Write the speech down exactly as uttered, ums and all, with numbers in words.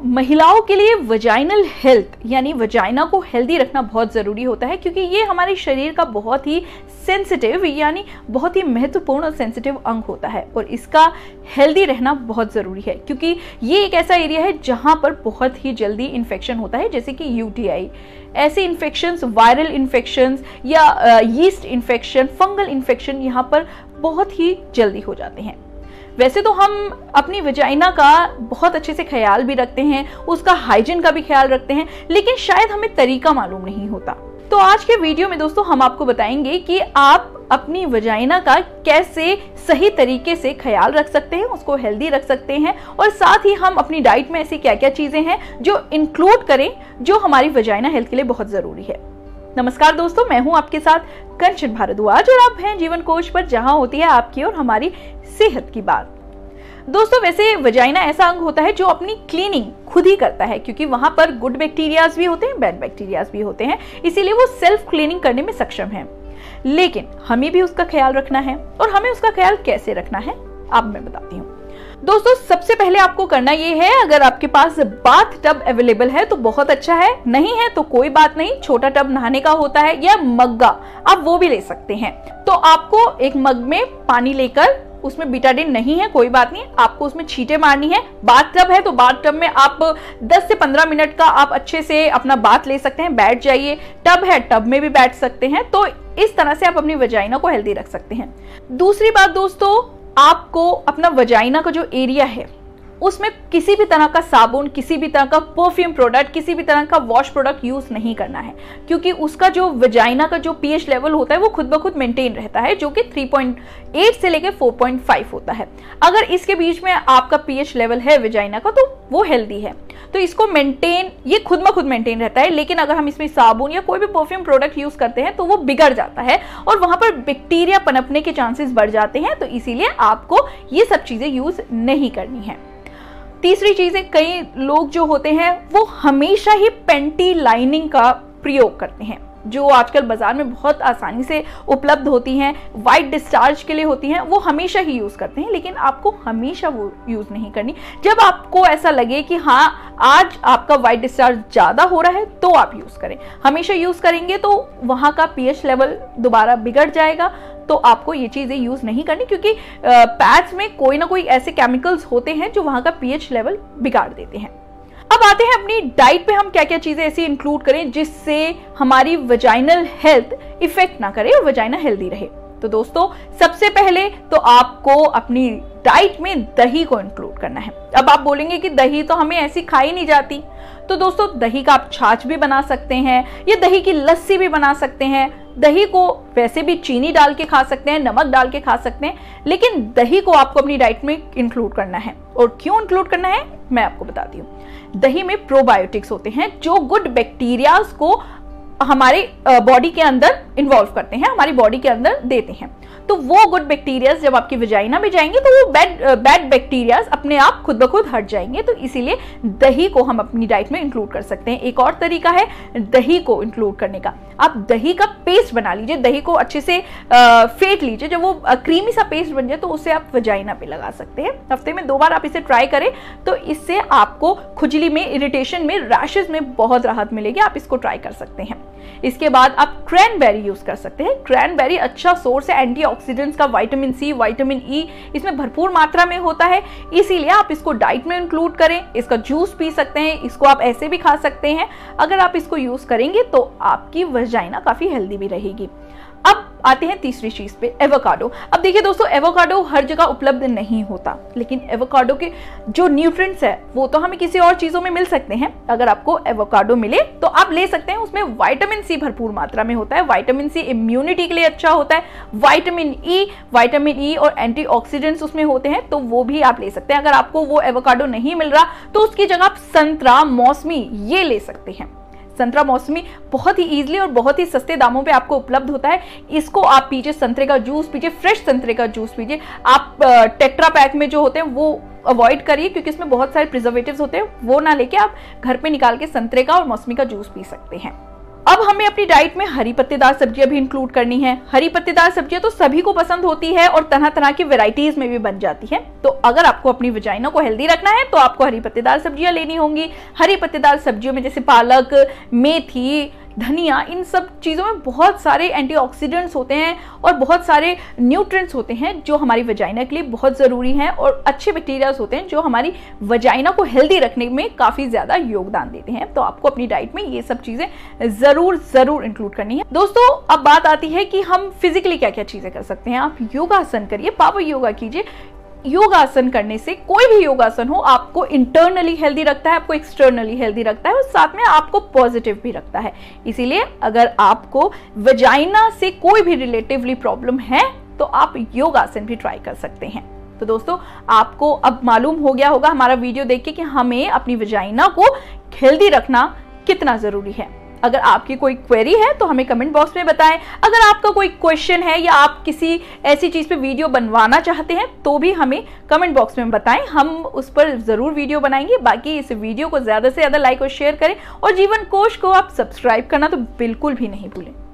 महिलाओं के लिए वजाइनल हेल्थ यानी वजाइना को हेल्दी रखना बहुत ज़रूरी होता है, क्योंकि ये हमारे शरीर का बहुत ही सेंसिटिव यानी बहुत ही महत्वपूर्ण और सेंसिटिव अंग होता है और इसका हेल्दी रहना बहुत ज़रूरी है, क्योंकि ये एक ऐसा एरिया है जहाँ पर बहुत ही जल्दी इन्फेक्शन होता है, जैसे कि यू टी आई, ऐसे इन्फेक्शंस, वायरल इन्फेक्शंस या यीस्ट इन्फेक्शन, फंगल इन्फेक्शन यहाँ पर बहुत ही जल्दी हो जाते हैं। वैसे तो हम अपनी वजाइना का बहुत अच्छे से ख्याल भी रखते हैं, उसका हाइजीन का भी ख्याल रखते हैं, लेकिन शायद हमें तरीका मालूम नहीं होता। तो आज के वीडियो में दोस्तों हम आपको बताएंगे कि आप अपनी वजाइना का कैसे सही तरीके से ख्याल रख सकते हैं, उसको हेल्दी रख सकते हैं, और साथ ही हम अपनी डाइट में ऐसी क्या क्या चीजें हैं जो इंक्लूड करें जो हमारी वजाइना हेल्थ के लिए बहुत जरूरी है। नमस्कार दोस्तों, मैं हूं आपके साथ कंचन भारद्वाज और आप हैं जीवन कोश पर, जहां होती है आपकी और हमारी सेहत की बात। दोस्तों वैसे वजाइना ऐसा अंग होता है जो अपनी क्लीनिंग खुद ही करता है, क्योंकि वहां पर गुड बैक्टीरियाज भी होते हैं, बैड बैक्टीरियाज भी होते हैं, इसीलिए वो सेल्फ क्लीनिंग करने में सक्षम है। लेकिन हमें भी उसका ख्याल रखना है, और हमें उसका ख्याल कैसे रखना है अब मैं बताती हूँ। दोस्तों सबसे पहले आपको करना ये है, अगर आपके पास बाथ टब अवेलेबल है तो बहुत अच्छा है, नहीं है तो कोई बात नहीं, छोटा टब नहाने का होता है या मग्गा आप वो भी ले सकते हैं। तो आपको एक मग में पानी लेकर, उसमें बीटाडिन नहीं है कोई बात नहीं, आपको उसमें छींटे मारनी है। बाथ टब है तो बाथ टब में आप दस से पंद्रह मिनट का आप अच्छे से अपना बाथ ले सकते हैं, बैठ जाइए। टब है, टब में भी बैठ सकते हैं। तो इस तरह से आप अपनी वजाइना को हेल्दी रख सकते हैं। दूसरी बात दोस्तों, आपको अपना वजाइना का जो एरिया है उसमें किसी भी तरह का साबुन, किसी भी तरह का परफ्यूम प्रोडक्ट, किसी भी तरह का वॉश प्रोडक्ट यूज नहीं करना है, क्योंकि उसका जो वजाइना का जो पीएच लेवल होता है वो खुद ब खुद मेंटेन रहता है, जो कि थ्री पॉइंट एट से लेकर फोर पॉइंट फाइव होता है। अगर इसके बीच में आपका पीएच लेवल है वजाइना का तो वो हेल्दी है, तो इसको मेंटेन, ये खुद ब खुद मेंटेन रहता है। लेकिन अगर हम इसमें साबुन या कोई भी परफ्यूम प्रोडक्ट यूज करते हैं तो वो बिगड़ जाता है और वहां पर बैक्टीरिया पनपने के चांसेस बढ़ जाते हैं, तो इसीलिए आपको ये सब चीजें यूज नहीं करनी है। तीसरी चीज है, कई लोग जो होते हैं वो हमेशा ही पेंटी लाइनिंग का प्रयोग करते हैं, जो आजकल बाजार में बहुत आसानी से उपलब्ध होती हैं, वाइट डिस्चार्ज के लिए होती हैं, वो हमेशा ही यूज करते हैं, लेकिन आपको हमेशा वो यूज नहीं करनी। जब आपको ऐसा लगे कि हाँ आज आपका वाइट डिस्चार्ज ज्यादा हो रहा है तो आप यूज करें। हमेशा यूज करेंगे तो वहां का पीएच लेवल दोबारा बिगड़ जाएगा, तो आपको ये चीजें यूज नहीं करनी, क्योंकि पैड्स में कोई ना कोई ऐसे केमिकल्स होते हैं जो वहां का पीएच लेवल बिगाड़ देते हैं। अब आते हैं अपनी डाइट पे हम क्या क्या चीजें ऐसी इंक्लूड करें जिससे हमारी वजाइनल हेल्थ इफेक्ट ना करे और वजाइना हेल्दी रहे। तो दोस्तों सबसे पहले तो आपको अपनी डाइट में दही को इंक्लूड करना है। अब आप बोलेंगे कि दही तो हमें ऐसी खाई नहीं जाती, तो दोस्तों दही का आप छाछ भी बना सकते हैं या दही की लस्सी भी बना सकते हैं। दही को वैसे भी चीनी डाल के खा सकते हैं, नमक डाल के खा सकते हैं, लेकिन दही को आपको अपनी डाइट में इंक्लूड करना है। और क्यों इंक्लूड करना है मैं आपको बताती हूँ। दही में प्रोबायोटिक्स होते हैं जो गुड बैक्टीरियाज को हमारे बॉडी के अंदर इन्वॉल्व करते हैं, हमारी बॉडी के अंदर देते हैं। तो वो गुड बैक्टीरियाज जब आपकी वजाइना में जाएंगे तो वो बैड बैड बैक्टीरियाज अपने आप खुद ब खुद हट जाएंगे, तो इसीलिए दही को हम अपनी डाइट में इंक्लूड कर सकते हैं। एक और तरीका है दही को इंक्लूड करने का, आप दही का पेस्ट बना लीजिए, दही को अच्छे से आ, फेंट लीजिए, जब वो क्रीमी सा पेस्ट बन जाए तो उसे आप वजाइना पे लगा सकते हैं। हफ्ते में दो बार आप इसे ट्राई करें तो इससे आपको खुजली में, इरिटेशन में, रैशेज में बहुत राहत मिलेगी, आप इसको ट्राई कर सकते हैं। इसके बाद आप क्रैनबेरी यूज कर सकते हैं। क्रैनबेरी अच्छा सोर्स है एंटीऑक्सीडेंट्स का, विटामिन सी, विटामिन ई इसमें भरपूर मात्रा में होता है, इसीलिए आप इसको डाइट में इंक्लूड करें। इसका जूस पी सकते हैं, इसको आप ऐसे भी खा सकते हैं। अगर आप इसको यूज करेंगे तो आपकी वजाइना काफी हेल्दी भी रहेगी। अब आते हैं तीसरी चीज पे, एवोकाडो। अब देखिए दोस्तों, एवोकाडो हर जगह उपलब्ध नहीं होता, लेकिन एवोकाडो के जो न्यूट्रिएंट्स है वो तो हमें किसी और चीजों में मिल सकते हैं। अगर आपको एवोकाडो मिले तो आप ले सकते हैं, उसमें विटामिन सी भरपूर मात्रा में होता है। विटामिन सी इम्यूनिटी के लिए अच्छा होता है। विटामिन ई विटामिन ई और एंटीऑक्सीडेंट्स उसमें होते हैं, तो वो भी आप ले सकते हैं। अगर आपको वो एवोकाडो नहीं मिल रहा तो उसकी जगह आप संतरा, मौसमी ये ले सकते हैं। संतरा मौसमी बहुत ही इजीली और बहुत ही सस्ते दामों पे आपको उपलब्ध होता है। इसको आप पीजिए, संतरे का जूस पीजिए, फ्रेश संतरे का जूस पीजिए। आप टेट्रा पैक में जो होते हैं वो अवॉइड करिए, क्योंकि इसमें बहुत सारे प्रिजर्वेटिव्स होते हैं, वो ना लेके आप घर पे निकाल के संतरे का और मौसमी का जूस पी सकते हैं। अब हमें अपनी डाइट में हरी पत्तेदार सब्जियां भी इंक्लूड करनी है। हरी पत्तेदार सब्जियां तो सभी को पसंद होती है और तरह तरह की वेराइटीज में भी बन जाती है। तो अगर आपको अपनी वजाइना को हेल्दी रखना है तो आपको हरी पत्तेदार सब्जियां लेनी होंगी। हरी पत्तेदार सब्जियों में जैसे पालक, मेथी, धनिया, इन सब चीज़ों में बहुत सारे एंटीऑक्सीडेंट्स होते हैं और बहुत सारे न्यूट्रिएंट्स होते हैं जो हमारी वजाइना के लिए बहुत ज़रूरी हैं, और अच्छे बैक्टीरियाज होते हैं जो हमारी वजाइना को हेल्दी रखने में काफ़ी ज़्यादा योगदान देते हैं। तो आपको अपनी डाइट में ये सब चीज़ें ज़रूर ज़रूर इंक्लूड करनी है। दोस्तों, अब बात आती है कि हम फिजिकली क्या क्या चीज़ें कर सकते हैं। आप योगासन करिए, पावर योगा कीजिए। योगासन करने से, कोई भी योगासन हो, आपको इंटरनली हेल्दी रखता है, आपको एक्सटर्नली हेल्दी रखता है और साथ में आपको पॉजिटिव भी रखता है। इसीलिए अगर आपको वजाइना से कोई भी रिलेटिवली प्रॉब्लम है तो आप योगासन भी ट्राई कर सकते हैं। तो दोस्तों, आपको अब मालूम हो गया होगा हमारा वीडियो देख के कि हमें अपनी वजाइना को हेल्दी रखना कितना जरूरी है। अगर आपकी कोई क्वेरी है तो हमें कमेंट बॉक्स में बताएं। अगर आपका कोई क्वेश्चन है या आप किसी ऐसी चीज़ पे वीडियो बनवाना चाहते हैं तो भी हमें कमेंट बॉक्स में बताएं, हम उस पर ज़रूर वीडियो बनाएंगे। बाकी इस वीडियो को ज़्यादा से ज़्यादा लाइक और शेयर करें और जीवन कोश को आप सब्सक्राइब करना तो बिल्कुल भी नहीं भूलें।